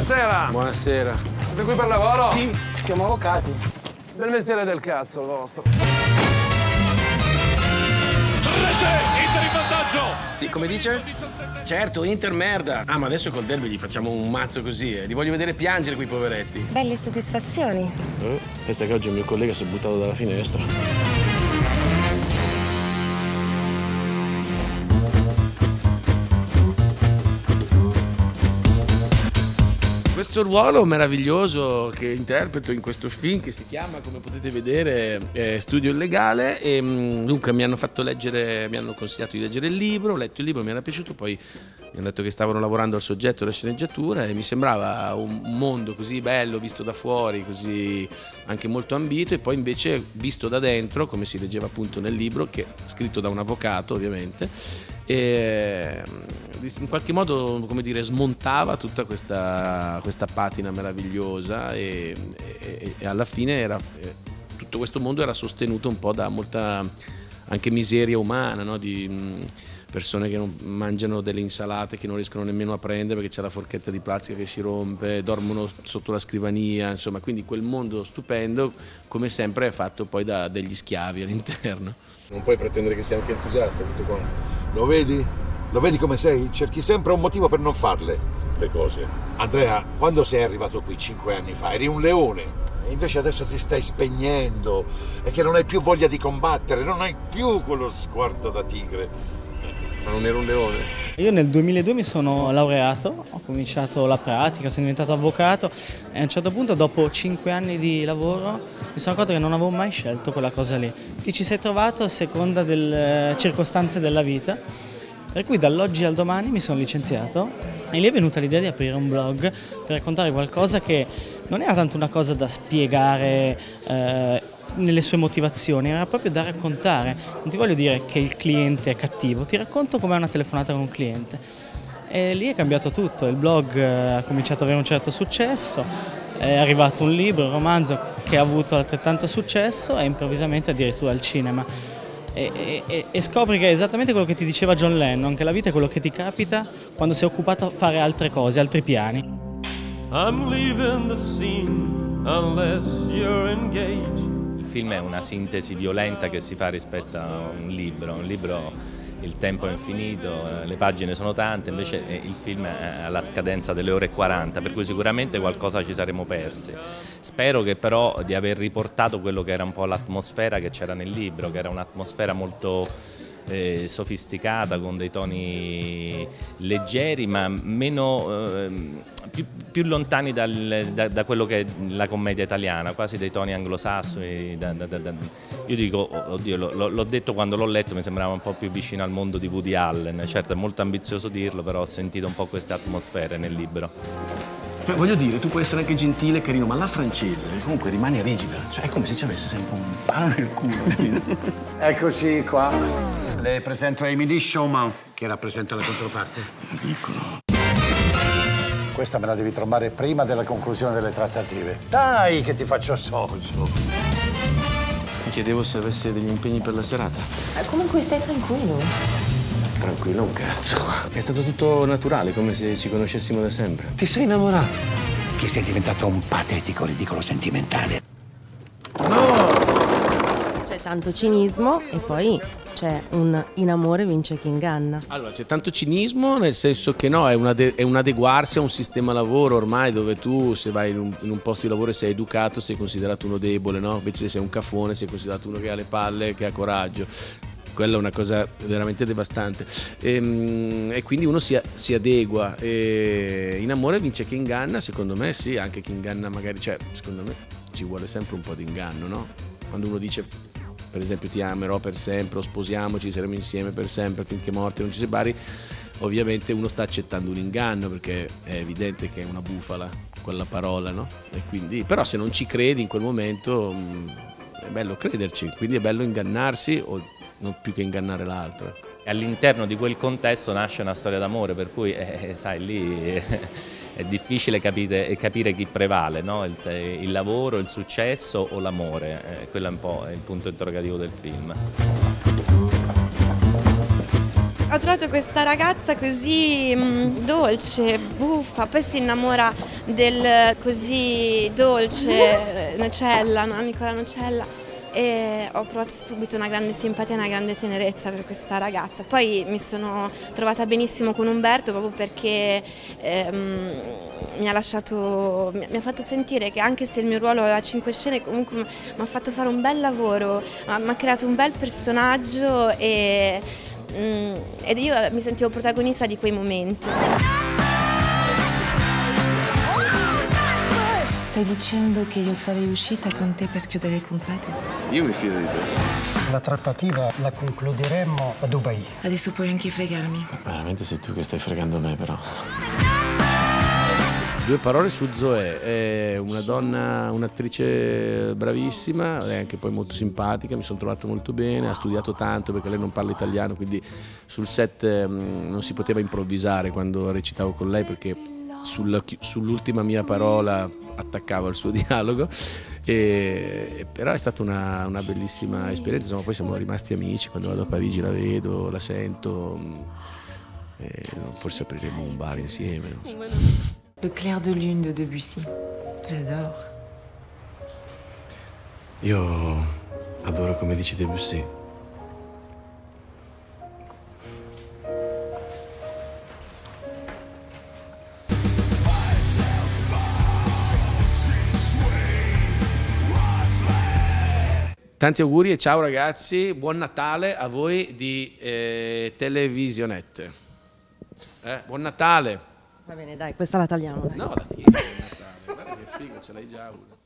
buonasera. Buonasera. Siete qui per lavoro? Sì, siamo avvocati. Bel mestiere del cazzo il vostro. Inter in vantaggio! Sì, come dice? Certo, Inter merda. Ah, ma adesso col derby gli facciamo un mazzo così, Li voglio vedere piangere quei poveretti. Belle soddisfazioni. Pensa che oggi un mio collega si è buttato dalla finestra. Questo ruolo meraviglioso che interpreto in questo film che si chiama, come potete vedere, Studio Illegale, e dunque mi hanno consigliato di leggere il libro, ho letto il libro, mi era piaciuto, poi mi hanno detto che stavano lavorando al soggetto della sceneggiatura e mi sembrava un mondo così bello visto da fuori, così anche molto ambito, e poi invece visto da dentro, come si leggeva appunto nel libro, che è scritto da un avvocato ovviamente, e in qualche modo, come dire, smontava tutta questa patina meravigliosa e alla fine tutto questo mondo era sostenuto un po' da molta anche miseria umana, no? Di persone che non mangiano delle insalate che non riescono nemmeno a prendere perché c'è la forchetta di plastica che si rompe, dormono sotto la scrivania, insomma, quindi quel mondo stupendo, come sempre, è fatto poi da degli schiavi all'interno. Non puoi pretendere che sia anche entusiasta tutto qua. Lo vedi? Lo vedi come sei? Cerchi sempre un motivo per non farle le cose. Andrea, quando sei arrivato qui 5 anni fa eri un leone e invece adesso ti stai spegnendo e che non hai più voglia di combattere, non hai più quello sguardo da tigre. Ma non ero un leone? Io nel 2002 mi sono laureato, ho cominciato la pratica, sono diventato avvocato e a un certo punto, dopo 5 anni di lavoro, mi sono accorto che non avevo mai scelto quella cosa lì. Ti ci sei trovato a seconda delle circostanze della vita, per cui dall'oggi al domani mi sono licenziato e lì è venuta l'idea di aprire un blog per raccontare qualcosa che non era tanto una cosa da spiegare nelle sue motivazioni, era proprio da raccontare. Non ti voglio dire che il cliente è cattivo, ti racconto com'è una telefonata con un cliente. E lì è cambiato tutto, il blog ha cominciato ad avere un certo successo, è arrivato un libro, un romanzo che ha avuto altrettanto successo e improvvisamente addirittura al cinema. E scopri che è esattamente quello che ti diceva John Lennon, che la vita è quello che ti capita quando sei occupato a fare altre cose, altri piani. I'm leaving the scene unless you're engaged. Il film è una sintesi violenta che si fa rispetto a un libro. Un libro, il tempo è infinito, le pagine sono tante, invece il film è alla scadenza delle ore 40, per cui sicuramente qualcosa ci saremo persi. Spero che però di aver riportato quello che era un po' l'atmosfera che c'era nel libro, che era un'atmosfera molto sofisticata, con dei toni leggeri ma meno, più lontani da quello che è la commedia italiana, quasi dei toni anglosassoni. Io dico, oddio, l'ho detto quando l'ho letto, mi sembrava un po' più vicino al mondo di Woody Allen. Certo, è molto ambizioso dirlo, però ho sentito un po' queste atmosfere nel libro. Cioè, voglio dire, tu puoi essere anche gentile e carino, ma la francese comunque rimane rigida. Cioè, è come se ci avesse sempre un palo nel culo. Eccoci qua. Le presento Émilie Chaumont, che rappresenta la controparte. Piccolo. Questa me la devi trovare prima della conclusione delle trattative. Dai, che ti faccio socio. Mi chiedevo se avesse degli impegni per la serata. Comunque stai tranquillo. Tranquillo un cazzo. È stato tutto naturale, come se ci conoscessimo da sempre. Ti sei innamorato? Che sei diventato un patetico, ridicolo sentimentale. C'è tanto cinismo e poi c'è un in amore vince chi inganna. Allora, c'è tanto cinismo, nel senso che no, è un adeguarsi a un sistema lavoro ormai dove tu, se vai in un posto di lavoro e sei educato, sei considerato uno debole, no? Invece se sei un cafone sei considerato uno che ha le palle, che ha coraggio. Quella è una cosa veramente devastante e quindi uno si adegua e in amore vince chi inganna, secondo me sì, anche chi inganna magari, cioè secondo me ci vuole sempre un po' di inganno, no? Quando uno dice per esempio ti amerò per sempre o sposiamoci, saremo insieme per sempre finché morti non ci separi, ovviamente uno sta accettando un inganno perché è evidente che è una bufala quella parola, no? E quindi, però se non ci credi in quel momento è bello crederci, quindi è bello ingannarsi o non più che ingannare l'altro. All'interno di quel contesto nasce una storia d'amore, per cui sai, lì è difficile capire chi prevale, no? Il lavoro, il successo o l'amore, quello è un po' il punto interrogativo del film. Ho trovato questa ragazza così dolce, buffa, poi si innamora del così dolce Nocella, no? Nicola Nocella. E ho provato subito una grande simpatia e una grande tenerezza per questa ragazza. Poi mi sono trovata benissimo con Umberto proprio perché mi ha fatto sentire che anche se il mio ruolo aveva 5 scene, comunque mi ha fatto fare un bel lavoro, mi ha creato un bel personaggio ed io mi sentivo protagonista di quei momenti. Stai dicendo che io sarei uscita con te per chiudere il contratto? Io mi fido di te. La trattativa la concluderemo a Dubai. Adesso puoi anche fregarmi. Veramente sei tu che stai fregando me, però. 2 parole su Zoe, è una donna, un'attrice bravissima, è anche poi molto simpatica, mi sono trovato molto bene, ha studiato tanto perché lei non parla italiano, quindi sul set non si poteva improvvisare quando recitavo con lei perché sull'ultima mia parola attaccavo il suo dialogo, però è stata una bellissima esperienza. Insomma, poi siamo rimasti amici, quando vado a Parigi la vedo, la sento, forse apriremo un bar insieme. Le clair de lune de Debussy, j'adore. Io adoro come dici Debussy. Tanti auguri e ciao ragazzi, buon Natale a voi di Televisionette. Buon Natale! Va bene, dai, questa la tagliamo. Dai. No, la tieni, buon Natale. Guarda che figo, ce l'hai già una.